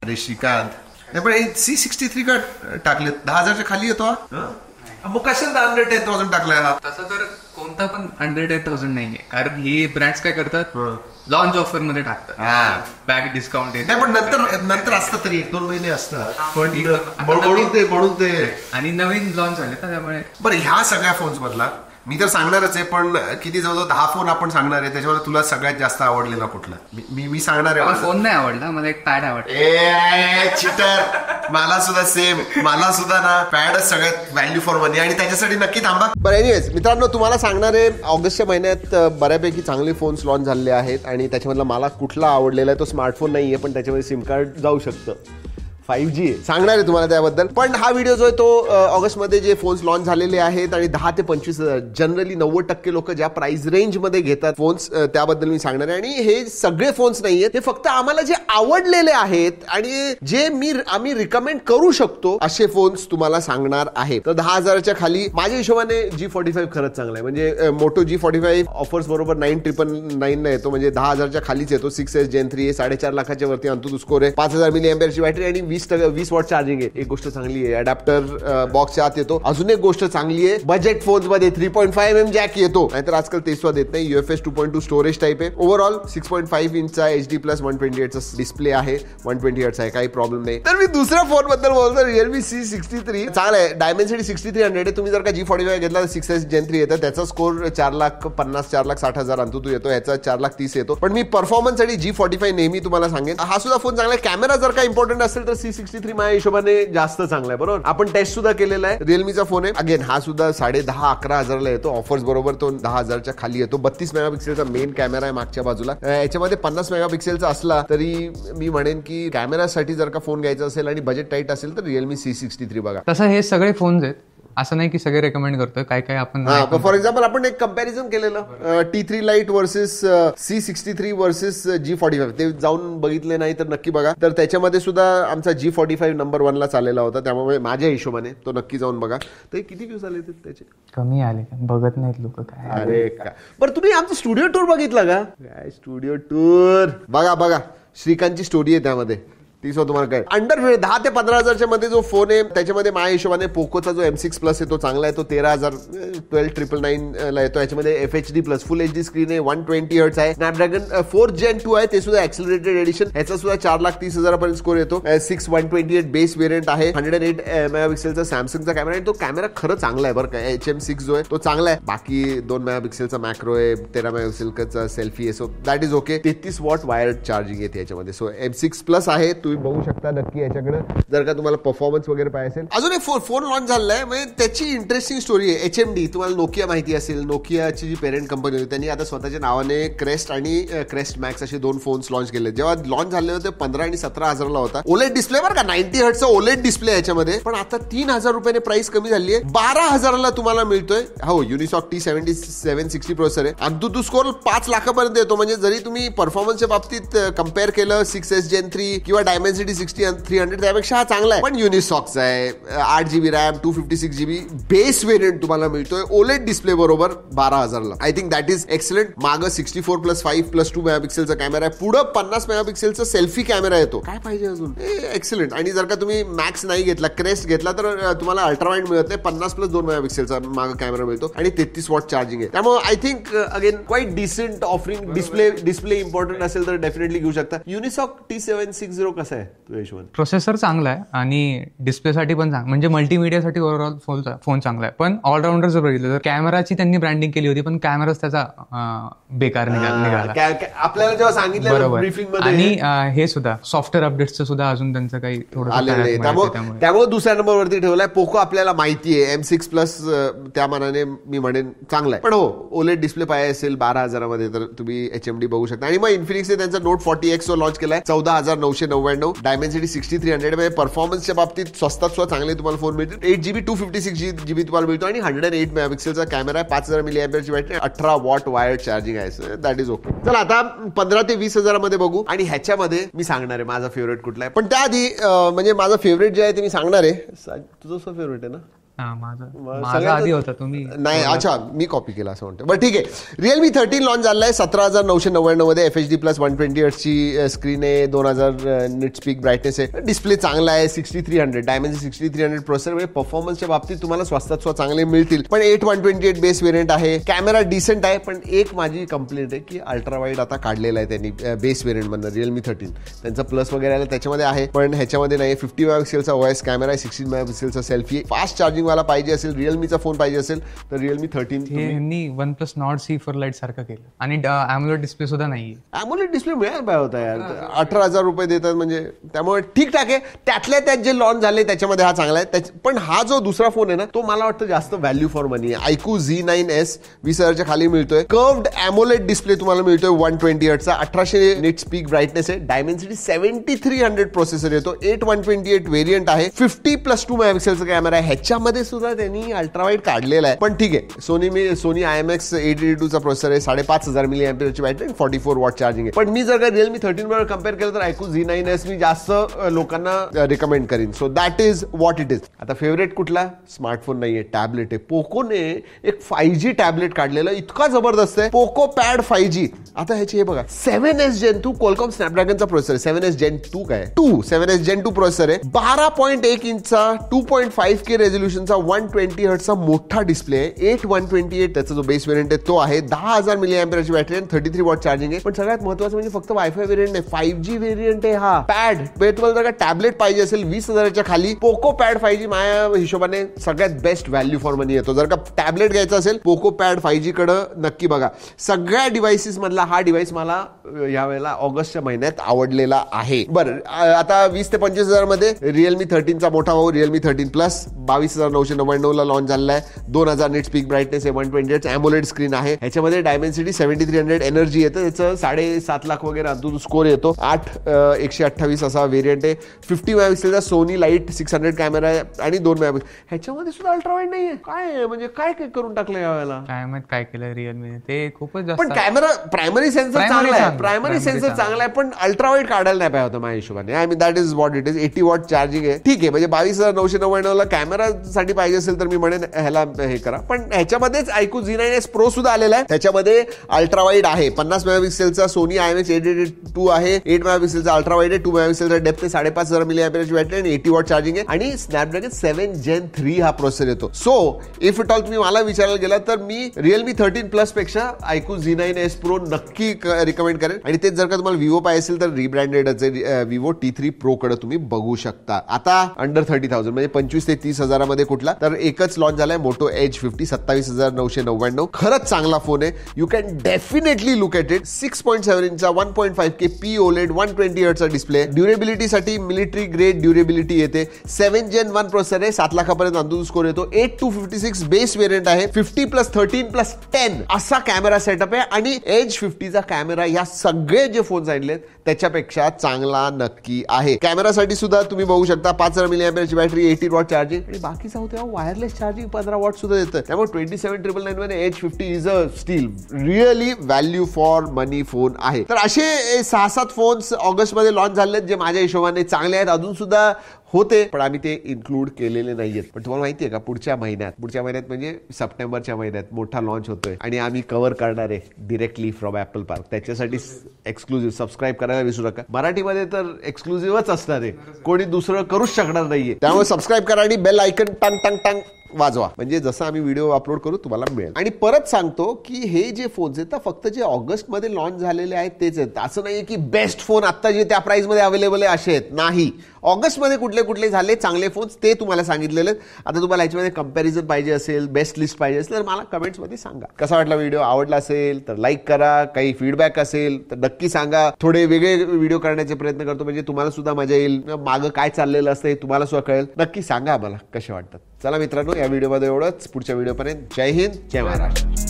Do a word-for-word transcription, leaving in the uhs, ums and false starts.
अरे श्रीकांत, नाही पण सी सिक्स्टी थ्री का टाकले? दहा हजारच्या खाली येतो हा, मग कशाला हंड्रेड टेन थाउजंड टाकलाय हा? तसं तर कोणता पण हंड्रेड टेन थाउजंड नाहीये, कारण ही ब्रँड्स काय करतात, लॉन्च ऑफर मध्ये टाकतात, बॅग डिस्काउंट नाही, पण नंतर नंतर असतं तरी एक दोन महिने असतात, पण म्हणून ते म्हणून ते आणि नवीन लॉन्च झाले तर त्यामुळे. बरं, ह्या सगळ्या फोन्स मधला मी तर सांगणारच आहे, पण किती जवळजवळ दहा फोन आपण सांगणार आहे, त्याच्यामध्ये तुला सगळ्यात जास्त आवडलेला कुठला? मी मी सांगणार आहे. फोन नाही आवडला मला, एक पॅड आवडला. ए चिटर, मला सुद्धा सेम, मला सुद्धा ना पॅडच सगळ्यात व्हॅल्यू फॉर मनी, आणि त्याच्यासाठी नक्की थांबा. बरं, एनिवेज मित्रांनो, तुम्हाला सांगणार आहे ऑगस्टच्या महिन्यात बऱ्यापैकी चांगले फोन्स लॉन्च झालेले आहेत, आणि त्याच्यामधला मला कुठला आवडलेला आहे तो स्मार्टफोन नाहीये, पण त्याच्यामध्ये सिम कार्ड जाऊ शकतं. फाईव्ह जी सांगणार आहे तुम्हाला त्याबद्दल. पण हा व्हिडिओ जो आहे तो ऑगस्टमध्ये जे फोन्स लॉन्च झालेले आहेत आणि दहा ते पंचवीस हजार जनरली नव्वद टक्के लोक ज्या प्राइस रेंजमध्ये घेतात फोन्स, त्याबद्दल मी सांगणार आहे. आणि हे सगळे फोन्स नाहीयेत, हे फक्त आम्हाला जे आवडलेले आहेत आणि जे मी आम्ही रिकमेंड करू शकतो असे फोन्स तुम्हाला सांगणार आहे. तर दहा हजाराच्या खाली माझ्या हिशोबाने जी फोर्टी फाईव्ह खरंच चांगला आहे. म्हणजे Moto G forty five offers बरोबर नाईन ट्रिपल नाईन येतो, म्हणजे दहा हजारच्या खालीच येतो. सिक्स एस जेन थ्री आहे, साडेचार लाखाच्या वरती अंतुत स्कोर आहे, पाच हजार मिली एम्पियरची बॅटरी आणि वीस वीस वॉट चार्जिंग आहे. एक गोष्ट चांगली आहे, अडॅप्टर बॉक्सच्या आत येतो. अजून एक गोष्ट चांगली आहे, बजेट फोन्स मध्ये three point five M jack येतो, नाहीतर आजकाल ते सुद्धा देत नाही. UFS two point two storage type आहे. ओव्हरऑल सिक्स पॉईंट फाईव्ह इंचचा H D plus one twenty एटचा डिस्प्ले आहे, वन ट्वेंटी एटचा आहे, काही प्रॉब्लेम नाही. तर मी दुसऱ्या फोन बद्दल बोलतो, रिअलमी सी सिक्स्टी थ्री चांगला आहे. डायमेन्सिटी सिक्स्टी थ्री हंड्रेड आहे. तुम्ही जर का जी फोर्टी फाईव्ह घेतला तर सिक्स एस जेन थ्री येतं, त्याचा स्कोर चार लाख पन्नास चार लाख साठ हजार अंतुतू येतो, ह्याचा चार लाख तीस येतो. पण मी परफॉर्मन्स साठी जी फोर्टी फाईव्ह नेहमी तुम्हाला सांगेन, हा सुद्धा फोन चांगला आहे. कॅमेरा जर का इम्पॉर्टंट असेल तर सी सिक्स्टी थ्री माझ्या हिशोबाने जास्त चांगला आहे. बरोबर, आपण टेस्ट सुद्धा केलेला आहे. रिअलमीचा फोन आहे, अगेन हा सुद्धा साडे दहा अकरा हजारला येतो. ऑफर्स बरोबर तो दहा हजारच्या खाली येतो. बत्तीस मेगापिक्सेलचा मेन कॅमेरा आहे मागच्या बाजूला. याच्यामध्ये पन्नास मेगापिक्सेलचा असला तरी मी म्हणेन की कॅमेरासाठी जर का फोन घ्यायचा असेल आणि बजेट टाईट असेल तर रिअलमी सी सिक्स्टी थ्री बघा. तसं हे सगळे फोन्स आहेत, असं नाही की सगळे रेकमेंड करतोय, काय काय आपण. फॉर एक्झाम्पल आपण एक कम्पॅरिझन केलेलं, T three lite versus C sixty three versus G forty five, ते जाऊन बघितले नाही तर नक्की बघा. तर त्याच्यामध्ये सुद्धा आमचा जी फोर्टी फाईव्ह नंबर वनला चाललेला होता, त्यामुळे माझ्या हिशोबाने तो नक्की जाऊन बघा. तर किती व्ह्यूज आले त्याचे? कमी आले, बघत नाहीत लोक काय. अरे का बरं, तुम्ही आमचा स्टुडिओ टूर बघितला का? काय स्टुडिओ टूर बघा बघा, श्रीकांतची स्टोरी आहे त्यामध्ये, तीस तुम्हाला काय अंडर दहा ते पंधरा हजारच्या मध्ये जो फोन आहे त्याच्यामध्ये माझ्या हिशोबाने पोकोचा जो एम सिक्स प्लस आहे तो चांगला आहे. तो तेरा हजार ट्वेल्व ट्रिपल नाईन ला येतो. याच्यामध्ये F H D plus full H D screen आहे, वन ट्वेंटी हर्ट्ज आहे. स्नॅपड्रॅगन फोर्थ जेन टू आहे, ते सुद्धा एक्सेलरेटेड एडिशन, याचा सुद्धा चार लाख तीस हजारापर्यंत स्कोर येतो. Six one twenty eight base variant आहे. हंड्रेड अँड एट मेगापिक्सेलचा सॅमसंगचा कॅमेरा आहे, तो कॅमेरा खरं चांगला आहे बरं का. एच एम सिक्स जो आहे तो चांगला आहे. बाकी दोन मेगापिक्सेलचा मॅक्रो आहे, तेरा मेगापिक्सेलचा सेल्फी आहे, सो दॅट इज ओके. तेहतीस वॉट वायर्ड चार्जिंग येते याच्यामध्ये. सो एम सिक्स प्लस आहे, तुम्ही बघू शकता याच्याकडे जर का तुम्हाला परफॉर्मन्स वगैरे पाहिजे असेल. अजून एक फोन लॉन्च झालेला आहे, म्हणजे त्याची इंटरेस्टिंग स्टोरी आहे. एच एम डी, तुम्हाला नोकिया माहिती असेल, नोकियाची जी पेरेंट कंपनी होती त्यांनी आता स्वतःच्या नावाने क्रेस्ट आणि क्रेस्ट मॅक्स असे दोन फोन्स लॉन्च केले. जेव्हा लॉन्च झाले होते पंधरा आणि सतरा हजारला होता. ओलेड डिस्प्ले बरं का, नाईन्टी हर्ट्जचा ओलेड डिस्प्ले याच्यामध्ये. पण आता तीन हजार रुपयाने प्राइस कमी झाली आहे, बारा हजाराला तुम्हाला मिळतोय. हो, Unisoc T seventy seven sixty processor आहे. अंतुतू स्कोर पाच लाखापर्यंत येतो. म्हणजे जरी तुम्ही परफॉर्मन्सच्या बाबतीत कम्पेअर केलं सिक्स एस जेन थ्री किंवा डायमेन्सिटी सिक्स्टी थ्री हंड्रेड त्यापेक्षा हा चांगला आहे. पण युनिसॉक्स आहे, आठ GB RAM, two fifty six GB base variant तुम्हाला मिळतोय ओलेड डिस्प्ले बरोबर बारा हजारला. I think that is excellent. मागं sixty four plus five plus two मेगापिक्सेलचा कॅमेरा आहे, पुढं पन्नास मेगापिक्सेलचा सेल्फी कॅमेरा येतो. काय पाहिजे अजून? एक्सलेंट. आणि जर का तुम्ही मॅक्स नाही घेतला, क्रेस्ट घेतला तर तुम्हाला अल्ट्रावाईड मिळत नाही. पन्नास प्लस दोन मेगापिक्सेलचा मागं कॅमेरा मिळतो आणि तेहतीस वॉट चार्जिंग आहे. त्यामुळे I think again quite decent offering. Display display important असेल तर डेफिनेटली घेऊ शकता. Unisoc T seven six zero कसं आहे तुझ्या हिशोबाने? प्रोसेसर चांगला आहे आणि डिस्प्लेसाठी पण चांगला, म्हणजे मल्टीमीडियासाठी ओव्हरऑल फोन फोन चांगला आहे. पण ऑलराऊंडर जर बघितलं तर कॅमेराची त्यांनी ब्रँडिंग केली होती, पण कॅमेराच त्याचा बेकार निघाला आपल्याला जेव्हा सांगितलं. बरोबर. आणि हे सुद्धा सॉफ्टवेअर अपडेट्सचं सुद्धा अजून त्यांचं काही थोडं आलेलं नाही, त्यामुळे दुसऱ्या नंबरवरती ठेवलाय. पोको आपल्याला माहिती आहे एम सिक्स प्लस त्या मानाने मी म्हणेन चांगला आहे. पण हो, ओलेड डिस्प्ले पाहिजे असेल बारा हजारामध्ये तर तुम्ही एच एम डी बघू शकता. आणि मग इन्फिनिक्सने त्यांचा नोट फोर्टी एक्स लॉन्च केलाय, चौदा हजार नऊशे नव्याण्णव डायमेन्सिटी सिक्स्टी थ्री हंड्रेड मध्ये. परफॉर्मन्सच्या बाबतीत स्वस्तात स्वतः चांगले तुम्हाला फोन मिळतील. Eight GB two fifty six GB तुम्हाला मिळतो आणि हंड्रेड अँड एट मेगापिक्सेलचा कॅमेरा आहे, पाच हजार मिली एम्पियरची बॅटरी, अठरा वॉट वायर्ड चार्जिंग आहे. That is okay. चला आता पंधरा ते वीस हजारामध्ये बघू आणि ह्याच्यामध्ये मी सांगणार आहे माझा फेवरेट कुठला आहे. पण त्याआधी म्हणजे माझा फेवरेट जे आहे ते मी सांगणार आहे. तुझं फेवरेट आहे ना? हा, माझा माझा आधी होता तुम्ही नाही. अच्छा, मी कॉपी केला असं म्हणतो. बरं ठीक आहे. रिअलमी थर्टीन लॉन्च झाला आहे सतरा हजार नऊशे नव्याण्णव मध्ये. F H D plus one twenty हर्ट्झची स्क्रीन आहे, दोन हजार निट स्पीक ब्राईटनेस आहे, डिस्प्ले चांगला आहे, sixty three hundred dimension sixty three hundred processor. म्हणजे परफॉर्मन्सच्या बाबतीत तुम्हाला स्वस्तात स्व चांगले मिळतील. पण eight one twenty eight base variant आहे. कॅमेरा डिसेंट आहे, पण एक माझी कंप्लेंट आहे की अल्ट्रा वाईड आता काढलेला आहे त्यांनी बेस व्हेरियंट मधनं. रिअलमी थर्टीन त्यांचा प्लस वगैरे आला त्याच्यामध्ये आहे, पण ह्याच्यामध्ये नाही. फिफ्टी मेगापिक्सेलचा ओएस कॅमेरा आहे, सिक्स्टीन मेगापिक्सेलचा सेल्फी. फास्ट चार्जिंग वाला पाहिजे असेल, रिअलमीचा फोन पाहिजे असेल तर रिअलमी थर्टीन. यांनी OnePlus Nord C four lite सारखं केलं आणि अॅमोलेड डिस्प्ले सुद्धा नाहीये. अॅमोलेड डिस्प्ले मिळायला पाहिजे होता यार. अठरा हजार रुपये देतात म्हणजे, त्यामुळे ठीकठाक आहे. त्यातल्या त्यात जे लॉन्च झाले त्याच्यामध्ये हा चांगला आहे. पण हा जो दुसरा फोन आहे ना, तो मला वाटतं जास्त व्हॅल्यू फॉर मनी आहे. आयक्यू झी नाईन एस वीस हजारच्या खाली मिळतोय. कर्व्ड अॅमोलेड डिस्प्ले तुम्हाला मिळतोय वन ट्वेंटी हर्ट्झचा, अठराशे निट स्पीक ब्राईटनेस आहे, Dimensity seventy three hundred processor येतो, eight one twenty eight variant आहे, फिफ्टी प्लस टू मेगापिक्सेलचा कॅमेरा आहे. ह्याच्यामध्ये सुद्धा त्यांनी अल्ट्रा वाईड काढलेला आहे. पण ठीक आहे, सोनी मी Sony I M X eight eighty two चा प्रोसेसर आहे, साडेपाच हजार मिली अँपिअरची battery, forty four watt charging आहे. पण मी जर का रिअलमी थर्टीन बरोबर कम्पेअर केलं तर आयक्यू झी नाईन एस मी जास्त लोकांना रिकमेंड करीन. So that is what it is. आता फेवरेट कुठला? स्मार्टफोन नाहीये, टॅबलेट आहे. पोकोने एक फाईव्ह जी टॅबलेट काढलेलं, इतका जबरदस्त आहे, पोको पॅड फाईव्ह जी. आता ह्याची हे बघा, seven S gen two Qualcomm स्नॅपड्रॅगनचा प्रोसेसर आहे. सेव्हन एस जेन टू काय two seven S gen two processor आहे, बारा पॉईंट एक इंचचा टू पॉईंट फाईव्ह के रेझोल्युशनचा वन ट्वेंटी हर्ट्झचा मोठा डिस्प्ले आहे, एट वन ट्वेंटी एट त्याचा जो बेस व्हेरियंट आहे तो आहे, दहा हजार मिली अँपिअरची बॅटरी आणि थर्टी थ्री वॉट चार्जिंग आहे. पण सगळ्यात महत्त्वाचं म्हणजे फक्त वायफाय व्हेरियंट नाही, फाईव्ह जी व्हेरियंट आहे हा. पॅड तुम्हाला जर का टॅबलेट पाहिजे असेल वीस हजाराच्या खाली, पोको पॅड फाईव्ह जी माझ्या हिशोबाने सगळ्यात बेस्ट व्हॅल्यू फॉर मनी येतो. जर का टॅबलेट घ्यायचा असेल पोको पॅड फाईव्ह जी कडे नक्की बघा. सगळ्या डिव्हाइसेस मधला हा डिव्हाइस मला या वेळेला ऑगस्टच्या महिन्यात आवडलेला आहे. बरं, आता वीस ते पंचवीस हजार मध्ये रिअलमी थर्टीनचा मोठा भाऊ रिअलमी थर्टीन प्लस बावीस हजार नऊशे नव्याण्णव ला लॉन्च झाला आहे, दोन हजार निट स्पीक ब्राईटनेस आहे, one twenty eight AMOLED screen आहे. ह्याच्यामध्ये Dimensity seventy three hundred energy येतं, त्याचं साडेसात लाख वगैरे अंतून स्कोर येतो, आठ एकशे अठ्ठावीस असा व्हेरियंट आहे. फिफ्टी मेगापिक्सेलचा Sony LYT six hundred camera आहे आणि दोन मेगापिक्सेल. ह्याच्यामध्ये सुद्धा अल्ट्रा वाईड नाहीये. काय म्हणजे काय काय करून टाकलं यावेळेला? काय माहित काय केलं रिअलमी, ते खूपच जास्त. पण कॅमेरा प्रायमरी सेन्सर चांगला आहे, प्रायमरी सेन्सर चांगला आहे, पण अल्ट्रा वाईड काढायला नाही पाहिजे होतं माझ्या हिशोबाने. I mean that is what it is. Eighty watt charging आहे, ठीक आहे. म्हणजे बावीस हजार नऊशे नव्याण्णव ला कॅमेरासाठी पाहिजे असेल तर मी म्हणेन ह्याला हे करा. पण ह्याच्यामध्येच iQOO Z nine S pro सुद्धा आलेला आहे, त्याच्यामध्ये अल्ट्रा वाईड आहे, पन्नास मेगापिक्सेलचा Sony I M X eight eighty two आहे, एट मेगापिक्सेलचा अल्ट्रा वाईड आहे, टू मेगापिक्सेलचा डेप्थ आहे, साडेपाच हजार मिली अँपिअरची बॅटरी आणि एटी वॉट चार्जिंग आहे आणि स्नॅपड्रॅगन सेव्हन जेन थ्री हा प्रोसेसर येतो. सो इफ इट ऑल तुम्ही मला विचारायला गेला तर मी रिअलमी थर्टीन प्लस पेक्षा iQOO Z nine S pro नक्की रिकमेंड करेन. आणि तेच जर का तुम्हाला विवो पाहिजे असेल तर रिब्रँडेडच आहे, विवो टी थ्री प्रो कडे तुम्ही बघू शकता. आता अंडर थर्टी थाउजंड म्हणजे पंचवीस ते तीस हजारामध्ये कुठला तर एकच लॉन्च झालाय, मोटो एज फिफ्टी, सत्तावीस हजार नऊशे नव्याण्णव. खरंच चांगला फोन आहे, you can definitely look at it. Six point seven इंचचा one point five K P OLED one twenty हर्ट्झचा डिस्प्ले, ड्युरेबिलिटीसाठी मिलिटरी ग्रेड ड्युरेबिलिटी येते, सेव्हन जेन वन प्रोसेसर आहे, सात लाखापर्यंत अंतुन स्कोर येतो, eight two fifty six base variant आहे, fifty plus thirteen plus ten असा कॅमेरा सेटअप आहे आणि एज फिफ्टीचा कॅमेरा या सगळे जे फोन सांगितलेत त्याच्यापेक्षा चांगला नक्की आहे. कॅमेरासाठी सुद्धा तुम्ही बघू शकता, पाच हजार मिली अँपिअरची बॅटरी, एटी वॉट चार्जिंग आणि बाकीचा होता वायरलेस चार्जिंग पंधरा वॉट सुद्धा येतं. त्यामुळे ट्वेंटी सेव्हन ट्रिपल नाईन मध्ये H fifty is a still really value for money phone आहे. तर असे सहा सात फोन्स ऑगस्ट मध्ये लॉन्च झाले जे माझ्या हिशोबाने चांगले आहेत, अजून सुद्धा होते पण आम्ही ते इन्क्लूड केलेले नाहीयेत. पण तुम्हाला माहितीये का पुढच्या महिन्यात पुढच्या महिन्यात म्हणजे सप्टेंबरच्या महिन्यात मोठा लॉन्च होतोय आणि आम्ही कव्हर करणार आहे डिरेक्टली फ्रॉम ऍपल पार्क. त्याच्यासाठी एक्सक्लुझिव्ह सबस्क्राईब करायला विसरू नका. मराठीमध्ये तर एक्सक्लुझिव्हच असणार आहे, कोणी दुसरं करूच शकणार नाहीये. त्यामुळे सबस्क्राईब करा आणि बेल आयकन टंग टंग टंग वाजवा, म्हणजे जसं आम्ही व्हिडिओ अपलोड करू तुम्हाला मिळेल. आणि परत सांगतो की हे जे फोन्स आहेत फक्त जे ऑगस्ट मध्ये लॉन्च झालेले आहेत तेच आहेत. असं नाहीये की बेस्ट फोन आता जे त्या प्राइस मध्ये अवेलेबल आहे असे आहेत, नाही. ऑगस्ट मध्ये कुठले कुठले झाले चांगले फोन्स ते तुम्हाला सांगितलेले. आता तुम्हाला याच्यामध्ये कंपॅरिझन पाहिजे असेल, बेस्ट लिस्ट पाहिजे असेल तर मला कमेंट्स मध्ये सांगा. कसा वाटला व्हिडिओ? आवडला असेल तर लाईक करा, काही फीडबॅक असेल तर नक्की सांगा. थोडे वेगळे व्हिडिओ करण्याचे प्रयत्न करतो म्हणजे तुम्हाला सुद्धा मजा येईल, मागं काय चाललेलं असतं हे तुम्हाला सुद्धा कळेल. नक्की सांगा मला कसे वाटतात. चला मित्रांनो, या व्हिडिओमध्ये एवढंच. पुढच्या व्हिडिओपर्यंत जय हिंद, जय महाराष्ट्र.